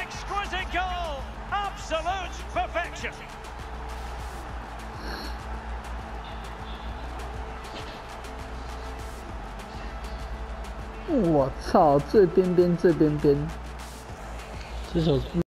exquisite goal! Absolute perfection! 我操，最边边，这首